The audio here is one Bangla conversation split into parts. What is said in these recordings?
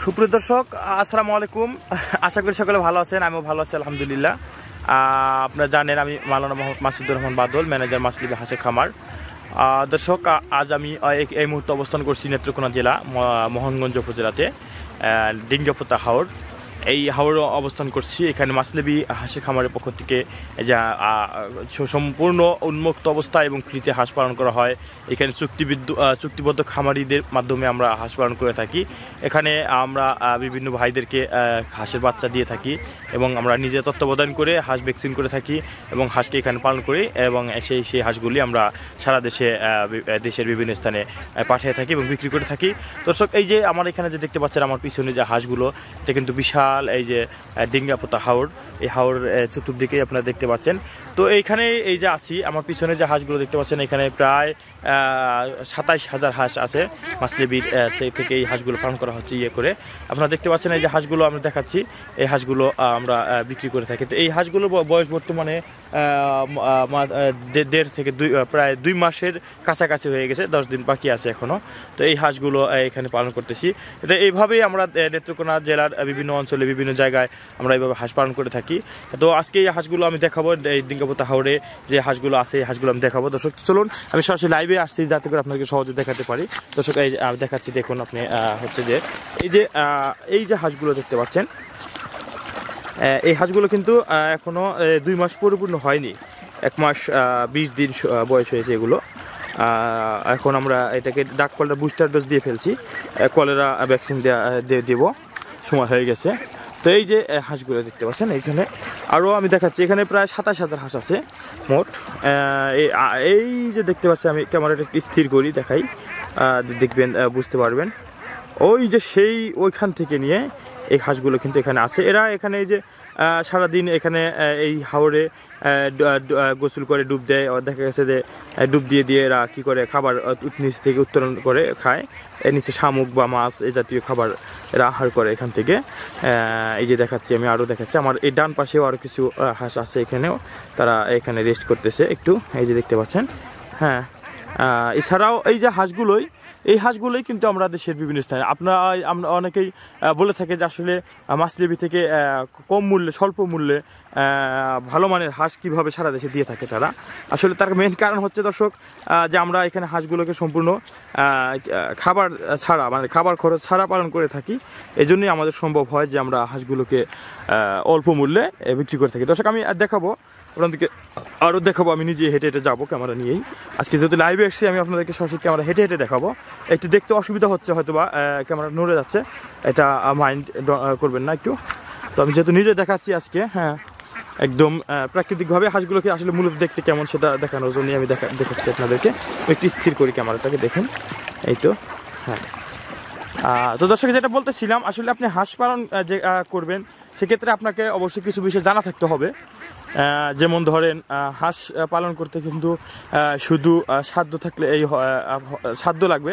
সুপ্রিয় দর্শক, আসসালামু আলাইকুম। আশা করি সকলে ভালো আছেন, আমিও ভালো আছি আলহামদুলিল্লাহ। আপনারা জানেন আমি মাওলানা মোহাম্মদ মাসুদুর রহমান বাদল, ম্যানেজার মাছলিবি হাঁসের খামার। দর্শক, আজ আমি এই মুহূর্তে অবস্থান করছি নেত্রকোনা জেলা মোহনগঞ্জ উপজেলাতে ডিঙ্গাপোতা হাওর। এই হাওরে অবস্থান করছি। এখানে মাছলিবি হাঁসের খামারের পক্ষ থেকে যা সম্পূর্ণ উন্মুক্ত অবস্থা এবং ফ্রিতে হাঁস পালন করা হয়। এখানে চুক্তিবদ্ধ খামারিদের মাধ্যমে আমরা হাঁস পালন করে থাকি। এখানে আমরা বিভিন্ন ভাইদেরকে হাঁসের বাচ্চা দিয়ে থাকি এবং আমরা নিজে তত্ত্বাবধান করে হাঁস ভ্যাকসিন করে থাকি এবং হাঁসকে এখানে পালন করি এবং সেই হাঁসগুলি আমরা সারা দেশের বিভিন্ন স্থানে পাঠিয়ে থাকি এবং বিক্রি করে থাকি। দর্শক, এই যে আমার এখানে যে দেখতে পাচ্ছেন আমার পিছনে যে হাঁসগুলো, এটা কিন্তু বিশাল এই যে ডিঙ্গাপোতা হাওর, এই হাওর চতুর্দিকেই আপনারা দেখতে পাচ্ছেন। তো এইখানে এই যে আছি, আমার পিছনে যে হাঁসগুলো দেখতে পাচ্ছেন, এখানে প্রায় 27,000 হাঁস আছে। মাছলিবির থেকে এই হাঁসগুলো পালন করা হচ্ছে করে। আপনারা দেখতে পাচ্ছেন এই যে হাঁসগুলো আমরা দেখাচ্ছি, এই হাঁসগুলো আমরা বিক্রি করে থাকি। তো এই হাঁসগুলোর বয়স বর্তমানে 1.5 থেকে প্রায় 2 মাসের কাছাকাছি হয়ে গেছে, 10 দিন বাকি আছে এখনও। তো এই হাঁসগুলো এখানে পালন করতেছি। তো এইভাবেই আমরা নেত্রকোনা জেলার বিভিন্ন অঞ্চলে বিভিন্ন জায়গায় আমরা এইভাবে হাঁস পালন করে থাকি। তো আজকে এই হাঁসগুলো আমি দেখাবো, এই ডিঙ্গাপোতা হাওরে যে হাঁসগুলো আছে এই হাঁসগুলো আমি দেখাবো। দর্শক চলুন, আমি সরাসরি লাইভে আসছি যাতে করে আপনাকে সহজে দেখাতে পারি। দর্শক, এই আমি দেখাচ্ছি, দেখুন আপনি হচ্ছে যে এই যে হাঁসগুলো দেখতে পাচ্ছেন, এই হাঁসগুলো কিন্তু এখনো 2 মাস পরিপূর্ণ হয়নি, 1 মাস 20 দিন বয়স হয়েছে এগুলো। এখন আমরা এটাকে ডাক কলেরা বুস্টার ডোজ দিয়ে ফেলছি, কলেরা ভ্যাকসিন দেব সময় হয়ে গেছে। তো এই যে হাঁসগুলো দেখতে পাচ্ছেন, এইখানে আরও আমি দেখাচ্ছি, এখানে প্রায় 27,000 হাঁস আছে মোট। এই যে দেখতে পাচ্ছি, আমি ক্যামেরাটা একটু স্থির করি দেখাই, দেখবেন বুঝতে পারবেন। ওই যে ওইখান থেকে নিয়ে এই হাঁসগুলো কিন্তু এখানে আছে। এরা এখানে এই যে সারাদিন এখানে এই হাওরে গোসল করে ডুব দেয়। দেখা গেছে যে ডুব দিয়ে এরা কী করে খাবার নিচে থেকে উত্তোলন করে খায়। এর নিচে শামুক বা মাছ এই জাতীয় খাবার এরা আহার করে এখান থেকে। এই যে দেখাচ্ছি, আমি আরও দেখাচ্ছি, আমার এই ডান পাশেও আরও কিছু হাঁস আছে, এখানেও তারা এখানে রেস্ট করতেছে একটু, এই যে দেখতে পাচ্ছেন। হ্যাঁ, এছাড়াও এই যে এই হাঁসগুলোই কিন্তু আমরা দেশের বিভিন্ন স্থানে আমরা অনেকেই বলে থাকে যে আসলে মাছলিবি থেকে কম মূল্যে, স্বল্প মূল্যে ভালো মানের হাঁস কীভাবে সারা দেশে দিয়ে থাকে তারা। আসলে তার মেন কারণ হচ্ছে দর্শক, যে আমরা এখানে হাঁসগুলোকে সম্পূর্ণ খাবার ছাড়া, মানে খাবার খরচ ছাড়া পালন করে থাকি। এই জন্যই আমাদের সম্ভব হয় যে আমরা হাঁসগুলোকে অল্প মূল্যে বিক্রি করে থাকি। দর্শক, আমি দেখাবো আপনাদেরকে, আরও দেখাবো, আমি নিজে হেঁটে হেঁটে যাবো ক্যামেরা নিয়েই। আজকে যেহেতু লাইভে এসেছি, আমি আপনাদেরকে সরাসরি ক্যামেরা হেঁটে হেঁটে দেখাবো। একটু দেখতে অসুবিধা হচ্ছে হয়তো বা, ক্যামেরা নড়ে যাচ্ছে, এটা মাইন্ড করবেন না একটু। তো আমি যেহেতু নিজে দেখাচ্ছি আজকে, হ্যাঁ, একদম প্রাকৃতিকভাবে হাঁসগুলোকে আসলে মূলত দেখতে কেমন সেটা দেখানোর জন্যই আমি দেখাচ্ছি আপনাদেরকে। একটু স্থির করি ক্যামেরাটাকে, দেখুন, এই তো। হ্যাঁ, তো দর্শক, যেটা বলতেছিলাম, আসলে আপনি হাঁস পালন যে করবেন সেক্ষেত্রে আপনাকে অবশ্যই কিছু বিষয় জানা থাকতে হবে। যেমন ধরেন, হাঁস পালন করতে কিন্তু শুধু সাধ্য থাকলে সাধ্য লাগবে।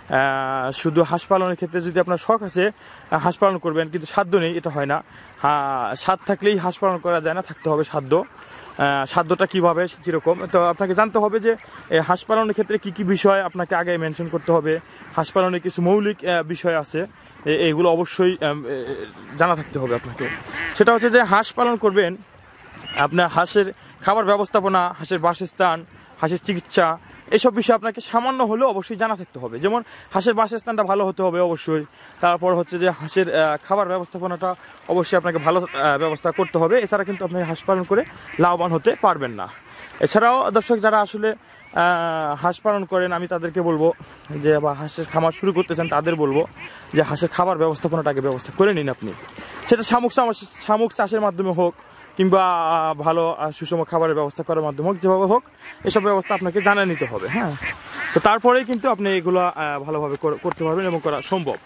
শুধু হাঁস পালনের ক্ষেত্রে যদি আপনার শখ আছে হাঁস পালন করবেন কিন্তু সাধ্য নেই, এটা হয় না। স্বাদ থাকলেই হাঁস পালন করা যায় না, থাকতে হবে সাধ্য। সাধ্যটা কীভাবে, কীরকম, তো আপনাকে জানতে হবে যে হাঁস পালনের ক্ষেত্রে কী কী বিষয় আপনাকে আগে মেনশন করতে হবে। হাঁস পালনের কিছু মৌলিক বিষয় আছে, এইগুলো অবশ্যই জানা থাকতে হবে আপনাকে। সেটা হচ্ছে যে হাঁস পালন করবেন, আপনার হাঁসের খাবার ব্যবস্থাপনা, হাঁসের বাসস্থান, হাঁসের চিকিৎসা, এইসব বিষয়ে আপনাকে সামান্য হলেও অবশ্যই জানা থাকতে হবে। যেমন হাঁসের বাসস্থানটা ভালো হতে হবে অবশ্যই। তারপর হচ্ছে যে হাঁসের খাবার ব্যবস্থাপনাটা অবশ্যই আপনাকে ভালো ব্যবস্থা করতে হবে। এছাড়া কিন্তু আপনি হাঁস পালন করে লাভবান হতে পারবেন না। এছাড়াও দর্শক, যারা আসলে হাঁস পালন করেন, আমি তাদেরকে বলবো যে, বা হাঁসের খামার শুরু করতেছেন তাদের বলবো যে হাঁসের খাবার ব্যবস্থাপনাটাকে ব্যবস্থা করে নিন আপনি। সেটা শামুক চাষের মাধ্যমে হোক কিংবা ভালো সুষম খাবারের ব্যবস্থা করার মাধ্যমে হোক, যেভাবে হোক এসব ব্যবস্থা আপনাকে জানা নিতে হবে। হ্যাঁ, তো তারপরেই কিন্তু আপনি এগুলো ভালোভাবে করতে পারবেন এবং করা সম্ভব।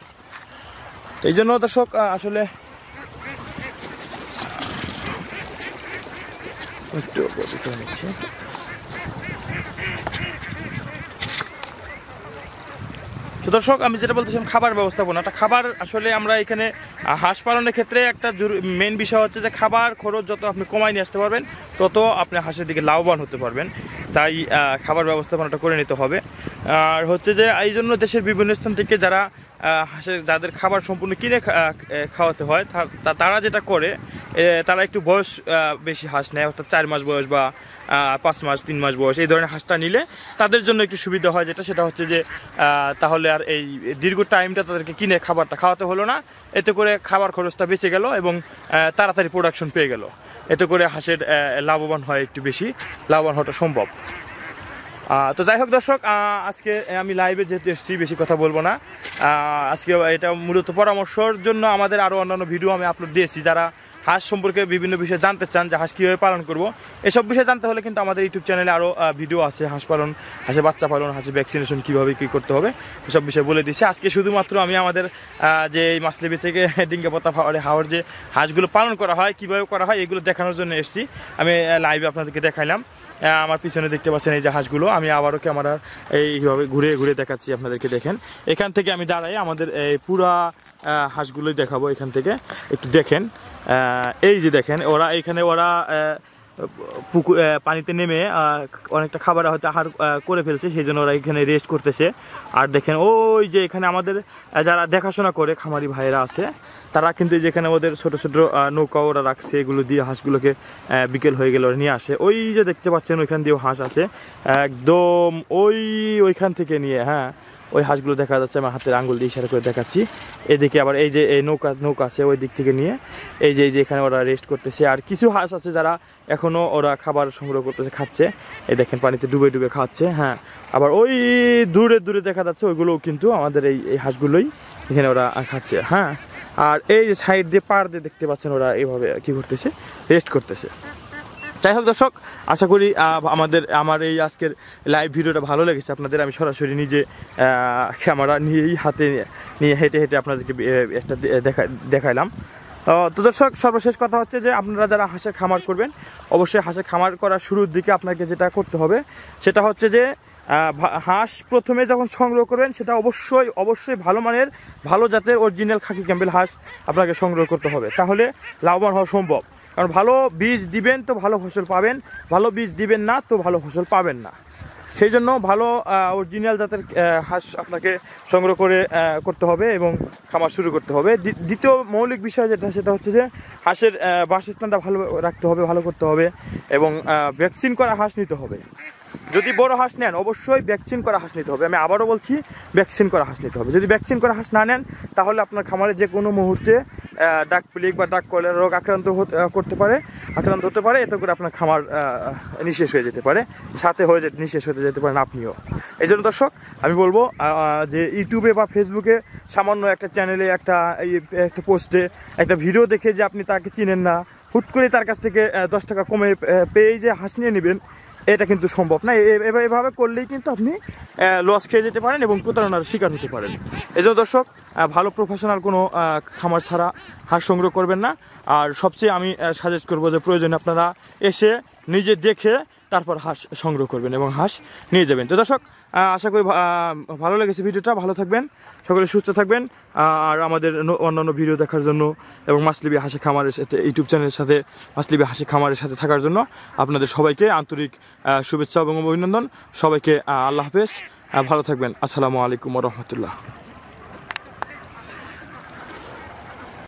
তো এই জন্য দর্শক, আসলে একটু হচ্ছে, তো দর্শক, আমি যেটা বলতেছিলাম খাবার ব্যবস্থাপনাটা, খাবার আসলে আমরা এখানে হাঁস পালনের ক্ষেত্রে একটা মেন বিষয় হচ্ছে যে খাবার খরচ যত আপনি কমায় নিয়ে আসতে পারবেন তত আপনি হাঁসের দিকে লাভবান হতে পারবেন। তাই খাবার ব্যবস্থাপনাটা করে নিতে হবে। আর হচ্ছে যে এই জন্য দেশের বিভিন্ন স্থান থেকে যারা হাঁসের যাদের খাবার সম্পূর্ণ কিনে খাওয়াতে হয় তারা যেটা করে তারা একটু বয়স বেশি হাঁস নেয়, অর্থাৎ 4 মাস বয়স বা 5 মাস 3 মাস বয়স এই ধরনের হাঁসটা নিলে তাদের জন্য একটু সুবিধা হয়, সেটা হচ্ছে যে তাহলে আর এই দীর্ঘ টাইমটা তাদেরকে কিনে খাবারটা খাওয়াতে হলো না, এতে করে খাবার খরচটা বেঁচে গেল এবং তাড়াতাড়ি প্রোডাকশন পেয়ে গেল, এতে করে হাঁসের লাভবান হয়, একটু বেশি লাভবান হওয়াটা সম্ভব। তো যাই হোক দর্শক, আজকে আমি লাইভে যেহেতু এসেছি বেশি কথা বলবো না। আজকে এটা মূলত পরামর্শের জন্য আমাদের আরও অন্যান্য ভিডিও আমি আপলোড দিয়েছি। যারা হাঁস সম্পর্কে বিভিন্ন বিষয়ে জানতে চান যে হাঁস কীভাবে পালন করব, এসব বিষয়ে জানতে হলে কিন্তু আমাদের ইউটিউব চ্যানেলে আরও ভিডিও আছে, হাঁস পালন, হাঁসের বাচ্চা পালন, হাঁসের ভ্যাকসিনেশন কীভাবে কী করতে হবে এসব বিষয়ে বলে দিচ্ছি। আজকে শুধুমাত্র আমি আমাদের যে এই মাছলিবি থেকে ডিঙ্গাপোতা হাওয়ার যে হাঁসগুলো পালন করা হয়, কীভাবে করা হয় এগুলো দেখানোর জন্য এসেছি। আমি লাইভে আপনাদেরকে দেখাইলাম। আমার পিছনে দেখতে পাচ্ছেন এই যে হাঁসগুলো, আমি আবারও ক্যামেরা এইভাবে ঘুরে ঘুরে দেখাচ্ছি আপনাদেরকে। দেখেন এখান থেকে আমি দাঁড়াই আমাদের এই পুরা হাঁসগুলোই দেখাবো। এখান থেকে একটু দেখেন, এই যে দেখেন ওরা পুকুর পানিতে নেমে অনেকটা খাবার হয়তো আহার করে ফেলছে, সেই জন্য ওরা এখানে রেস্ট করতেছে। আর দেখেন ওই যে এখানে আমাদের যারা দেখাশোনা করে খামারি ভাইয়েরা আছে, তারা কিন্তু যেখানে ওদের ছোট ছোট নৌকা ওরা রাখছে, এগুলো দিয়ে হাঁসগুলোকে বিকেল হয়ে গেলে ওরা নিয়ে আসে। ওই যে দেখতে পাচ্ছেন ওইখান দিয়েও হাঁস আছে, একদম ওইখান থেকে নিয়ে, হ্যাঁ ওই হাঁসগুলো দেখা যাচ্ছে, আমার হাতের আঙ্গুল দিয়ে ইশারা করে দেখাচ্ছি। এদিকে আবার এই যে এই নৌকা আছে, ওই দিক থেকে নিয়ে এই যে এখানে ওরা রেস্ট করতেছে। আর কিছু হাঁস আছে যারা এখনও ওরা খাবার সংগ্রহ করতেছে, খাচ্ছে, এই দেখেন পানিতে ডুবে ডুবে খাচ্ছে। হ্যাঁ, আবার ওই দূরে দূরে দেখা যাচ্ছে ওইগুলোও কিন্তু আমাদের এই হাঁসগুলোই এখানে ওরা খাচ্ছে। হ্যাঁ, আর এই যে সাইড দিয়ে পাড় দিয়ে দেখতে পাচ্ছেন ওরা এইভাবে কি করতেছে, রেস্ট করতেছে। যাই হোক দর্শক, আশা করি আমার এই আজকের লাইভ ভিডিওটা ভালো লেগেছে আপনাদের। আমি সরাসরি নিজে ক্যামেরা নিয়েই হাতে নিয়ে হেঁটে হেঁটে আপনাদেরকে একটা দেখাইলাম। তো দর্শক, সর্বশেষ কথা হচ্ছে যে আপনারা যারা হাঁসের খামার করবেন, অবশ্যই হাঁসের খামার করার শুরুর দিকে আপনাকে যেটা করতে হবে সেটা হচ্ছে যে হাঁস প্রথমে যখন সংগ্রহ করবেন সেটা অবশ্যই ভালো মানের, ভালো জাতের অরিজিনাল খাকি ক্যাম্বেল হাঁস আপনাকে সংগ্রহ করতে হবে, তাহলে লাভবান হওয়া সম্ভব। কারণ ভালো বীজ দিবেন তো ভালো ফসল পাবেন, ভালো বীজ দিবেন না তো ভালো ফসল পাবেন না। সেই জন্য ভালো অরিজিনাল জাতের হাঁস আপনাকে সংগ্রহ করতে হবে এবং খামার শুরু করতে হবে। দ্বিতীয় মৌলিক বিষয় সেটা হচ্ছে যে হাঁসের বাসস্থানটা ভালো রাখতে হবে, ভালো করতে হবে এবং ভ্যাকসিন করা হাঁস নিতে হবে। যদি বড় হাঁস নেন অবশ্যই ভ্যাকসিন করা হাঁস নিতে হবে। আমি আবারও বলছি, ভ্যাকসিন করা হাঁস নিতে হবে। যদি ভ্যাকসিন করা হাঁস না নেন তাহলে আপনার খামারে যে কোনো মুহূর্তে ডাক প্লেগ বা ডাক কলেরা রোগ আক্রান্ত হতে পারে, এতে করে আপনার খামার নিঃশেষ হয়ে যেতে পারে, সাথে নিঃশেষ হতে যেতে পারেন আপনিও। এই জন্য দর্শক আমি বলবো যে ইউটিউবে বা ফেসবুকে সামান্য একটা চ্যানেলে একটা পোস্টে একটা ভিডিও দেখে যে আপনি তাকে চিনেন না, হুট করে তার কাছ থেকে 10 টাকা কমে পেয়ে যে হাঁস নিয়ে নেবেন, এটা কিন্তু সম্ভব না। এভাবে করলেই কিন্তু আপনি লস খেয়ে যেতে পারেন এবং প্রতারণার শিকার হতে পারেন। এই জন্য দর্শক, ভালো প্রফেশনাল কোনো খামার ছাড়া হাঁস সংগ্রহ করবেন না। আর সবচেয়ে আমি সাজেস্ট করবো যে প্রয়োজনে আপনারা এসে নিজে দেখে তারপর হাঁস সংগ্রহ করবেন এবং হাঁস নিয়ে যাবেন। তো দর্শক, আশা করি ভালো লেগেছে ভিডিওটা। ভালো থাকবেন, সকলে সুস্থ থাকবেন। আর আমাদের অন্যান্য ভিডিও দেখার জন্য এবং মাছলিবি হাঁসের খামারের সাথে ইউটিউব চ্যানেলের সাথে মাছলিবি হাঁসের খামারের সাথে থাকার জন্য আপনাদের সবাইকে আন্তরিক শুভেচ্ছা এবং অভিনন্দন। সবাইকে আল্লাহ হাফেজ, ভালো থাকবেন। আসসালামু আলাইকুম ওয়া রাহমাতুল্লাহ।